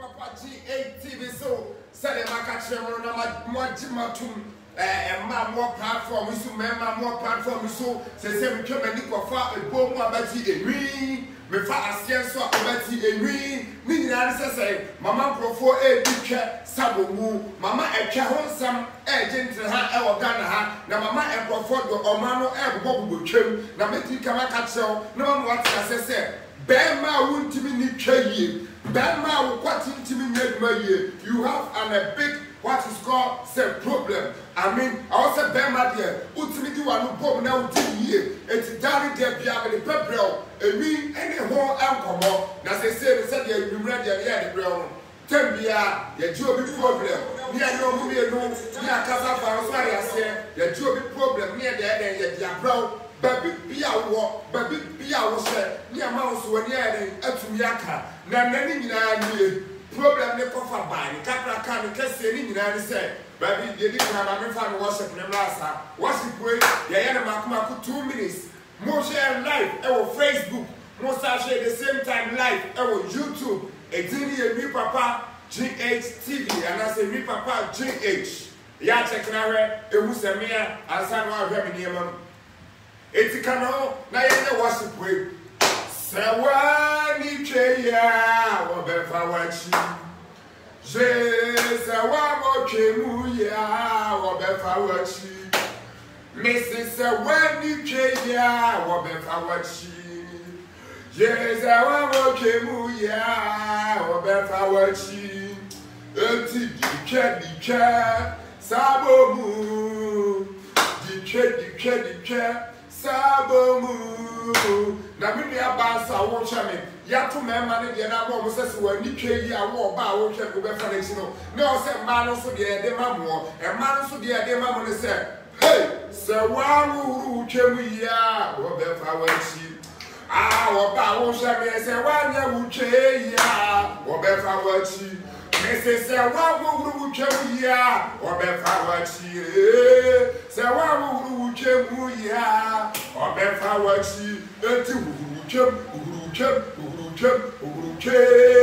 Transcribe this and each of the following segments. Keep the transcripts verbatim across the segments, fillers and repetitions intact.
Papa G eight T V so said the Macachemo Matum and my more platform so member more platform so say seven Kemani Kofa and Bomo Abati and me me fa asien so Abati and me ni na say mama profo e dike sabomu mama e twa ho nsam e gentle ha e ogana ha na mama e profo do omano e bobo twem na meti kama ka chew na mama wat ka say Bema wuntimi ni twaye Bema wo kwatintimi nyadmaye you have an a big what is called say problem I mean I also Bema there utimi di wanu bom na utimi ye eti dari there bia me pebrel emi ene ho ankomo na say say say there nwumra there ya de brel no tembia ye ji obi problem ni ya no mu me no ni akasa fa so ari ase ye ji obi problem ni ya de ye dia brel baby bia wo baby bia wo se ni ama so wani ere atumi aka na nani nyina nie problem ne kofa ba ni kakra ka ni kese ni nyina ni se baby de di ka ba me fa no worship ne mrasa worship we ye ye na makuma ku two minutes mo share live e wo Facebook mo sa share the same time live e wo YouTube e dini ye mi papa G H T V and I say mi papa G H ya check na we e hu se me ansa no ahwe me niam eti kano na ye worship we sawa ni cheya wo be fa wachi je sawa mo chemu ya wo be fa wachi mesi sawa ni cheya wo be fa wachi je sawa mo chemu ya wo be fa wachi eti dike dike sabomu dike dike dike Sabomu na me nua ba sa wo hwe me ya to mema ne de na bo mo sese wa ni twa yi awo ba wo hwe ko be fa na chi no na o se ma no so de de ma mo e ma no so de de ma mo ne se hey se wa ru twemu ya wo be fa wa chi ah wo ba wo hwe me se wa nya wu twa ya wo be fa wa chi me se se wa wo ru twemu ya wo be fa wa chi se wa wo ru twemu ya Obefa wachi eti uruchem uruchem uruchem uruchem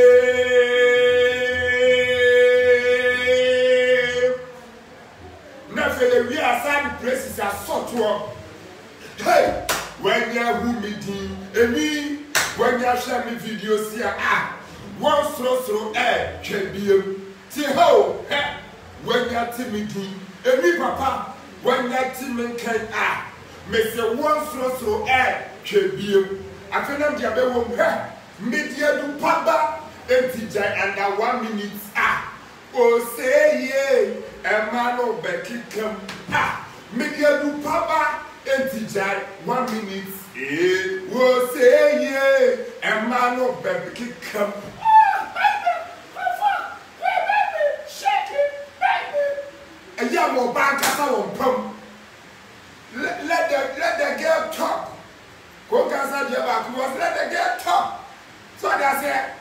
na fele we aside places are sotwo hey when you hu me din emi when you share me videos here ah one sro sro eh twebiem ti ho he when you ti me din emi papa when you ti me kan ah Mese one so so eh twebiem afenam dia be wom he media du paba entijai under one minute ah o say ye e ma no bekikam ah media du paba entijai one minute eh o say ye e ma no bekikam ah baby papa baby shake it baby eya mo banka sa won pam Let, let the let the girl talk. Go cancer the back was let the girl talk. So they say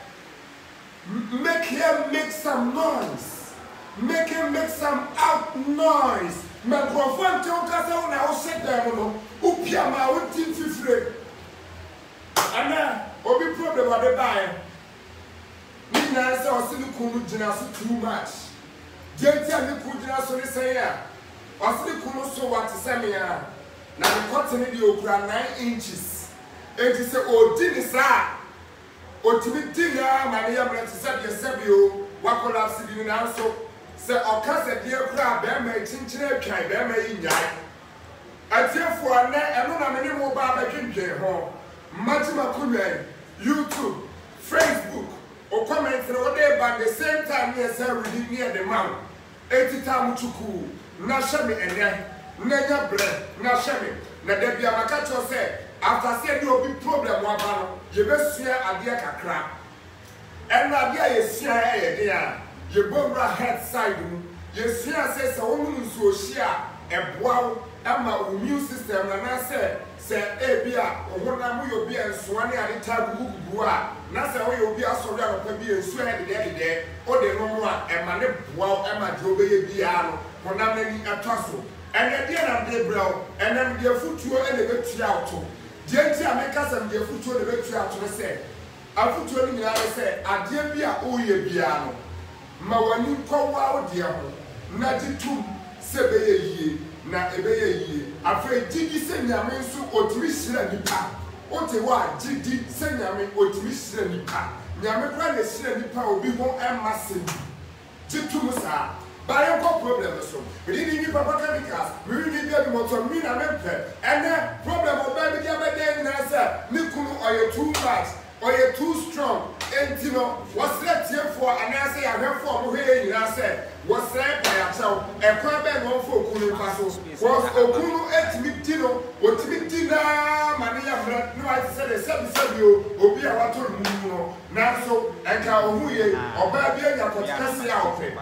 make him make some noise. Make him make some out noise. Microphone to cancer when I was sit there no. Upia ma uti fifre. Ana obi problem wa be buy. Ni na say o sinu kunu gina so too much. Dey tell me kunu gina so ni say ya. Wasili kuno so what semi ya na the cotton di okura nine inches enti se odi ni sa otimi dinga ma ne yamra ti se de sebi o wa collapse bi na so se okase de okura be ma chinchire atwan be ma yinyai atiefo na eno na me ne mo ba ba twindwe ho matima kunwe YouTube Facebook o comment no dey by the same time here say reading near the man enti tamu chuku na shame ene na nya bre na shame na da bia maka cho say after say dey obi problem wa ba no ye besua ade kakra en na bia ye sia ye de a ye bomra head side mu ye sia say say wonu nsu ohia eboa ama immune system na na say say e bia ohona mu yo bia nsoa ne ade ta gugugu a na say wo yo bia so ria no pa bia nsu head de de o de no mu a e ma ne boa e ma de obeye bia no Kona many ataso, and the dear and the brow, and then the foot and the bit out. Dear America and the foot and the bit out to say, afutuo ni nyina sɛ adeɛ bi a oyɛ bia no ma wani kɔwa wo de ho na ditum sɛ bɛyɛ yie na ɛbɛyɛ yie afei gidi sɛ nyame nso otumi hyira nipa ote wa gidi sɛ nyame otumi hyira nipa nyame kra na hyira nipa obi ho ɛma sɛ ditum saa bayan ko problem so we didn't need papa chemicals we really need be motor me na mempe and then problem oba bi dia be dey na say me kunu oye too much oye too strong enti no was let here for and I say ahwefo mo he nyina say was let by yourself e kwa be no for kunu pa so was okunu etimi di no otimi di na mane ya mra no I say the seven seven o obi a wato mu no na so enka ohu ye oba bi anya kotkase ya ofe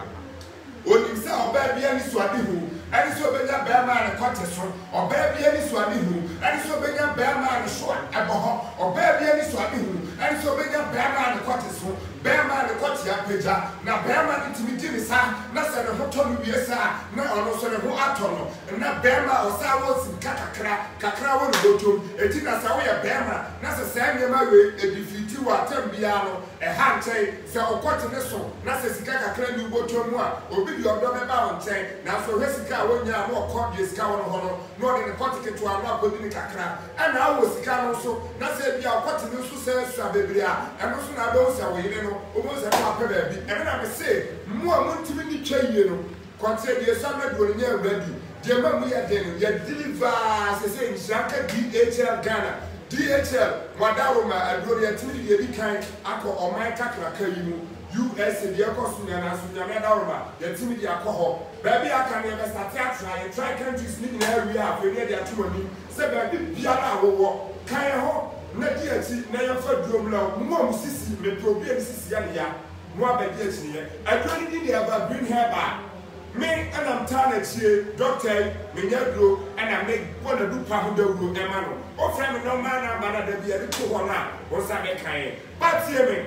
onim sɛ ɔbaa bi ani so ade hu ɛne sɛ ɔbɛnya bɛrima ne kɔte so ɔbaa bi ani so ade hu ɛne sɛ ɔbɛnya bɛrima ne so ɛbɔ hɔ ɔbaa bi ani so ade hu ɛne sɛ ɔbɛnya bɛrima ne kɔte so bɛrima ne kɔte apagya na bɛrima ne tumi di ne saa na sɛ ne ho tɔ no wie saa na ɔno nso ne ho atɔ no na bɛrima a ɔsaa wɔ sika kakra kakra wɔ ne bɔtɔm eti na sɛ woyɛ bɛrima na sɛ saa nneɛma wei edi fiti wɔ atam biara no ɛha nkyɛn sɛ ɔkɔte ne so na sɛ sika kakra ne bɔtɔm mu a obi di ɔdɔ bɛba wɔn nkyɛn na so hwɛ sika a wɔnya a na ɔkɔ deɛ sika wɔ no hɔ no na ɔde ne kɔte ketewa no akɔdi ne kakra ɛna awɔ sika no nso na sɛ ebi a ɔkɔte ne nso sɛ esua bebree a ɛno nso na abɛwo sɛ wɔyere no ɔmo sɛ ɛmo apɛ baabi ɛno na me se mu a mo ntumi ne twa yie no kɔte deɛ esua no aduonu nyɛ awuradi deɛ ma mu yɛ den no yɛ delivaa sɛ sɛ nhyira nka D H L Ghana D H L wadaroma aduonu yɛ tumi deɛ di kan akɔ ɔman kakraka yi mu U S A deɛ kɔ so nyana so nyame daroma yɛtimi de akɔ hɔ baabi aka ne bɛstate atra yɛ try countries ne nyinaa wie a afei ne de ato ani sɛ baabi biara a wowɔ kan hɔ na di akyi na yɛmfa duom la mu a mu sisi me problem sisi ya ne ya mu abɛdi akyi ne yɛ aduane di de aba green herb a me ɛnam taa n'akyie dɔkta me nya duro ɛna me bɔ na dupa ho dawuro ɛma no ɔfrɛ me nɔma na ama na da bi yɛde to hɔ no a wo nsa bɛka yɛ batie me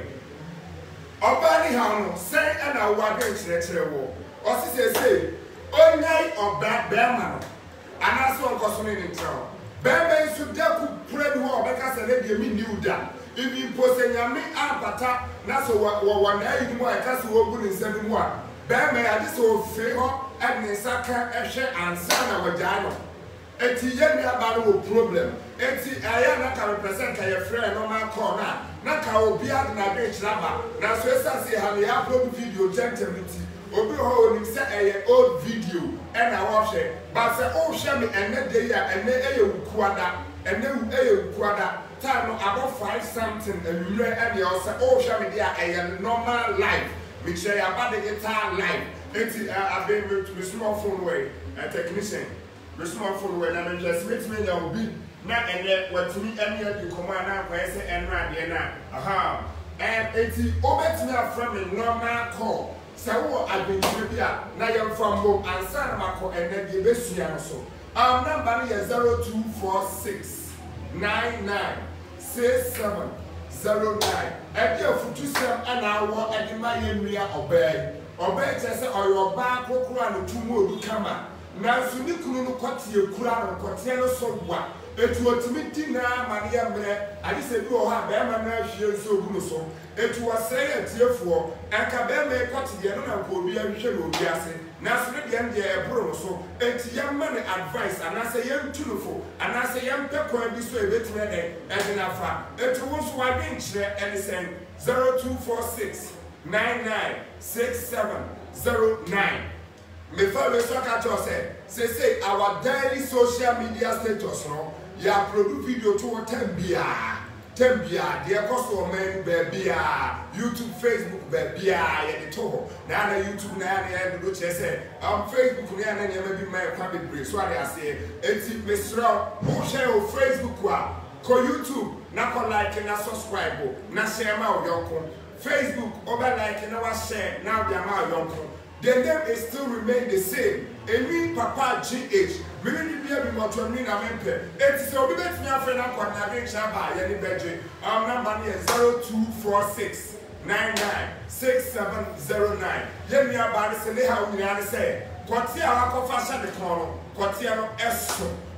ọba ni ha no sɛn ɛna wo adwe nkyerɛkyerɛ wɔ ɔsi sɛ sɛ onyai ɔba bɛrima no anaasɛ ɔnkɔ so ne ne nkyerɛw bɛrima nso daku pura bi hɔ a ɔbɛka sɛ ne deɛ mi niw da ibi mpo sɛ nyame abata na sɛ wɔwɔ n'ayi mu a ɛka sɛ wɔbu ne nsa mu a bɛrima yɛ ade sɛ ofiri hɔ ɛde ne nsa ka ɛhwɛ ansa na wɔgyaa no eti yɛ nuaba no wɔ problem eti ɛyɛ na ka mepɛ sɛ nka yɛfrɛ normal call na na ka obi ade na adwe kyerɛ aba na so ɛsa se ha no yɛ upload video gyɛntɛm no ti obi hɔ onim sɛ ɛyɛ old video ɛna wɔhwɛ but sɛ wohwɛ me ɛnɛ de yi a ɛnɛ ɛyɛ wukuada ɛnɛ ɛyɛ wukuada time no abɔ five something anwummerɛ ɛdeɛ ɔsɛ wohwɛ me de a ɛyɛ normal life mekyerɛ yɛ aba de guitar live eti abe me small phone way a technician me small phone way na me just meet me ya obi na ene watumi ene adi komo ana kwa ese enra de na aha eh eti obetumi afra me normal call se wo adwenture bi a na ye mfa mbom ansa na makọ ene de besua no so um number no ye zero two four six nine nine six seven zero nine e dey futu sem ana awo edi ma ye nwia obey obey che se oyo ba kokoro anu tumu odu kama na so ni kunu no kwatie kura no kwatie no so wa etu otimi di na ma ne yemre ade se bi o ha be ma na ahwie so ogu no so etu wasɛ atiefo anka be ma ekote de no na ko obi ahwe no obi ase na so ne de ende e boro no so enti yemma ne advice anase yemtunufo anase yempe kwan bi so ebetime de ede na fa etu wo so wadwe nkyerɛ ene sen zero two four six nine nine six seven zero nine. Me follow so catch us say say our daily social media status no ya produce video to ten bia ten bia de cost o men be bia YouTube Facebook be bia ya de to na na YouTube na na do che say um Facebook na na na bi my kwa be so ade ase enti me sro who share o Facebook a ko YouTube na ko like na subscribe na share ma o yonko Facebook over like na wa share na dia ma o yonko. The name is still remain the same. Emi Papa G H. Mimi bi bi moto mi na mempe. Eti se obi betimi afre na kwa na be chaba ye ni beje. Our number is zero two four six nine nine six seven zero nine. Ye mi aba ne se le ha nyina ne se. Kwoti a wakofa sha de kon no. Kwoti no eso.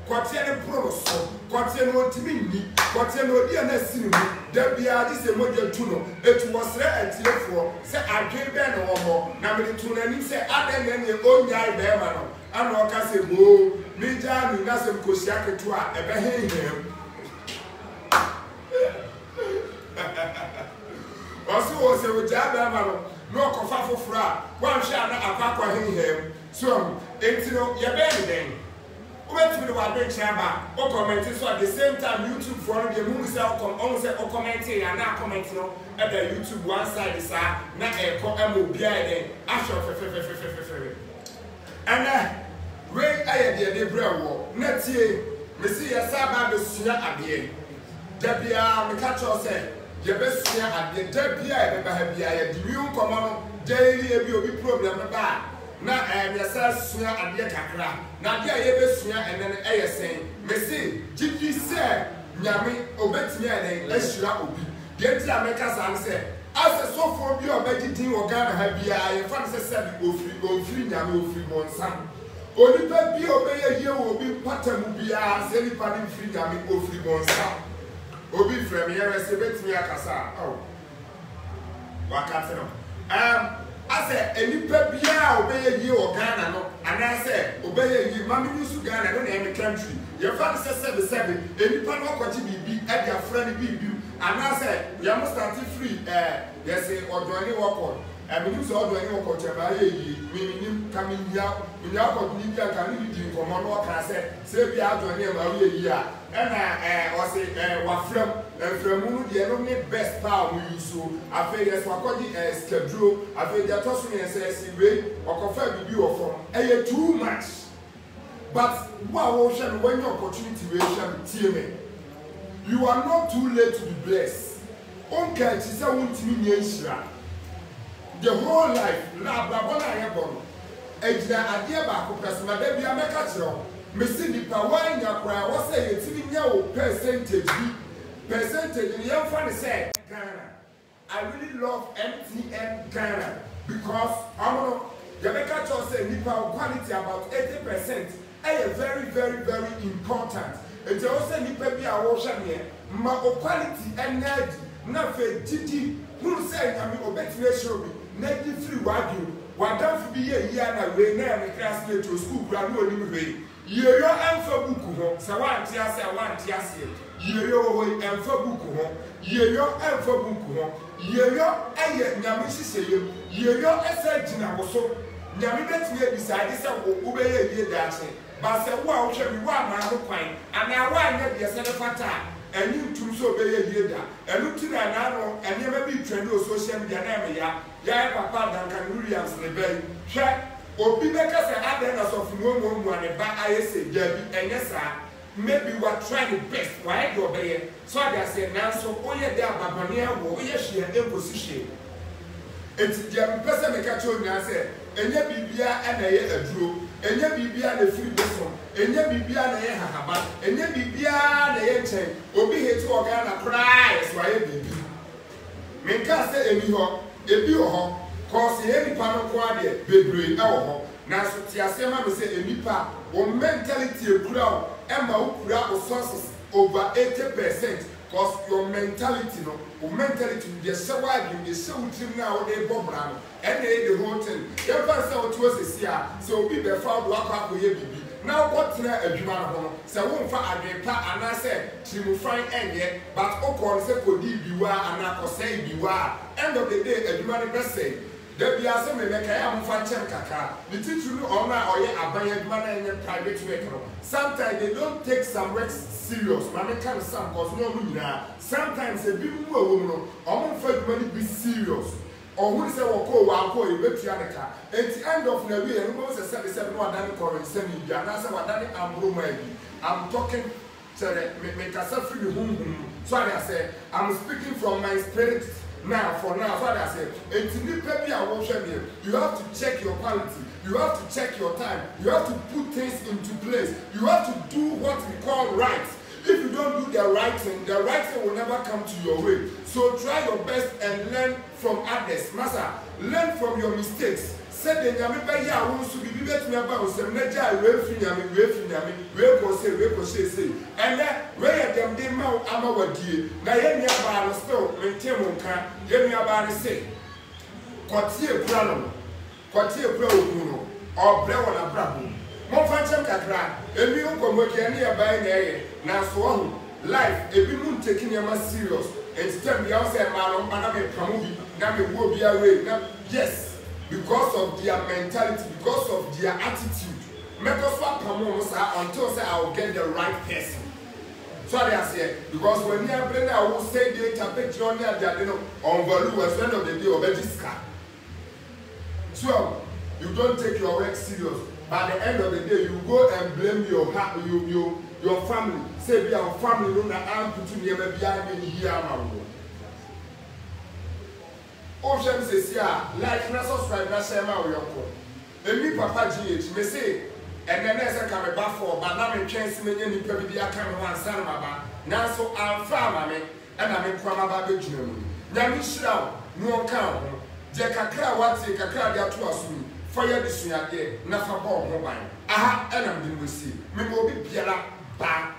Kotie ne pro so, kotie no timi ni, kotie no di na sinu mu. Da bia di se moja tu no, etu wasre atiefo, se adwen be na wo ho, na me tu na ni se aden ne ne onyai be ma no. Ana o ka se bo, mi ja nu na se kosia ketu a ebe hen hen. Osi wo se wo ja be ma no, no kofa fofora, wan hwe na akwa hen hen. So, enti no ye be ni den. Wait to the one chamber, or commenting so at the same time YouTube for the movie cell come on say or commenting and now commenting at the YouTube one side is a na a co M O B I then Asher and uh wait I had the bread war next year me see a saba be sua abie Debia me catch us say ye be sua abie Debia be ha bia the new common daily e bi obi problem ba na eh yesa sua ade kakra na ade ye be sua enen eh yesen me see gigi say nyame obetimi enen asura obi de ti ameka san say as so for bi obaji din wo Ghana ha bia ye fan say say ofiri ofiri nyame ofiri bonsam oni pa bi obeye ye wo bi patamu bia say ni pa ni ofiri nyame ofiri bonsam obi frem ye rese betimi akasa oh wakati no um I said, any pebia obey ye or Ghana, no, and I said, obey ye, Mammy Nusu Ghana, don't name a country. Your father says seven seven, any pan of what you be at your friend be you. And I said, we must start free, eh, yes, or do any walk on. And we use all do any walk on Chamaye, meaning coming here, in your Libya can lead you from one walk. I said, say we are doing a year. And I was a Wafram, and from the only best power we use. So I feel yes, Wakodi as schedule, I feel that also says, or confirm you from a too much. But what ocean when your opportunity will you are not too late to be blessed. Uncle, she said, won't mean the whole life, la babona yebon. Ejina adie ba ko pesma da bia meka kire me si di power nya kra wo say yetimi nya wo percentage bi percentage ni yam fa ne say Ghana. I really love M T N Ghana because I know the meka cho say nipa quality about eighty percent eh very very very important. And they also nipa bi a wo hwe me ma quality energy na fe didi who say I mean obetime show me na di free wadu wadam fi ye yi na we na me classmate to school kura no oni me ye yo amfa book ho se wan ti ase wan ti ase ye yo ho amfa book ho ye yo amfa book ho ye yo aye nyame hihye yem ye yo esa gina wo so nyame betime decide se wo be ye ye dache ba se wo a wo hwe mi wa ma ho kwan ana wa anya de se fata eni ntum so be ye ye da enu ti na na no eni ma bi trend o social media na me ya ya papa Duncan Williams ne bay hwe obi be ka se aden na so fumo mo mo ne ba ayese jabi enye sa maybe we are trying the best why do obey so they say now so oye dey ababane awo oye hwe e position enti dia mpese me ka cho nya se enye bibia na ye aduro enye bibia na free besom enye bibia na ye hahaba enye bibia na ye chen obi heti oga na price why bibi me ka se emi ho ebi ho cause ye nipa no ko ade bebre e wo ho na so ti asema me se enipa o mentality ekura o e ma o kura o sources over eighty percent cause your mentality no o mentality dey sewa you dey sew trim na o dey bobra no e dey the whole thing ye fa se o to sesi a so obi be fa do akwa ko ye bibi na what na adwuma no no se wo mfa adwepa ana se trimufan enye but o ko se ko di biwa ana ko se biwa end of the day adwuma no be say there be as me make am fa chem kaka the teacher no ona oye aban adwuma na enye private work no sometimes they don't take some work serious man can some cause no mu nyina sometimes e bi mu awo mu no omo fa adwuma ni be serious or who say wako wako e betua ne ka at the end of the way no say seven seven no adani current send me bia na say wadani ambroma bi I'm talking say me me kasa free hum hum so I say I'm speaking from my spirit now for now so I say et ni pe bi a wo hwe me you have to check your quality you have to check your time you have to put things into place you have to do what we call right. If you don't do the right thing, the right thing will never come to your way. So try your best and learn from others. Master, learn from your mistakes. Said the Yami by ya wants to be better about some nature, way from Yami, way from Yami, way for say, way for say, and that way at them they mount our dear. Now, hear me about a stone, maintain one car, hear me about a say. Quartier Prano, Quartier Pro, or Brown and Brabo. More fancy Catra, a new commotion nearby there. Now, so life, a woman taking your man serious, and step beyond say, man, I'm a promovie, now it will be away. Yes. Because of their mentality, because of their attitude. Make us swap until say I will get the right person. So they are saying, because when you are playing, I will say they tap it on their dinner on value at the end of the day of a discount. So you don't take your work serious. By the end of the day, you go and blame your you, you, your family. Say, be our family, no, I'm putting you behind me here. Ocean says, yeah, like na subscribe na share my way. And me Papa G H, me say, and then as I come back for, but now I'm chance me any baby I come one son of my now so I'm farmer me, and I'm in Kwama Baby Jim. Now me shroud, no count. Jacka Kra, what's a Kakra, they are to us. Fire this year, nothing more mobile. Aha, and I'm doing we see. Me will be Piera, ba,